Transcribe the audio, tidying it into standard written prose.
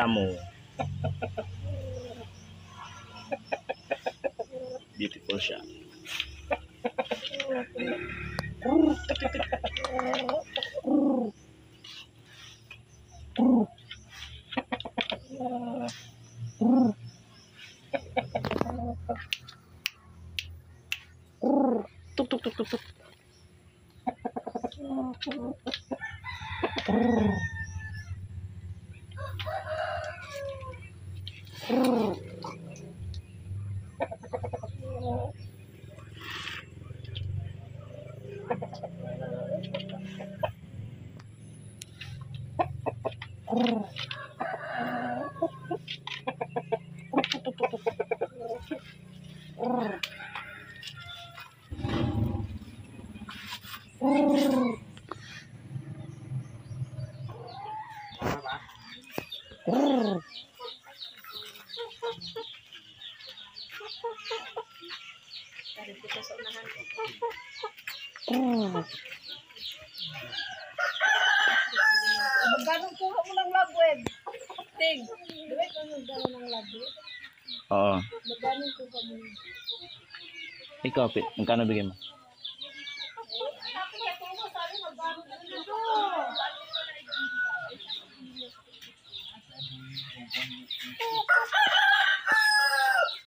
Shamu. Beautiful siya. Tuk tuk tuk tuk tuk. Magkano kuha mo ng labweb? Ting, diba ito magkano ng labweb? Oo. Magkano kuha mo? Ikaw, magkano bigay mo? Magkano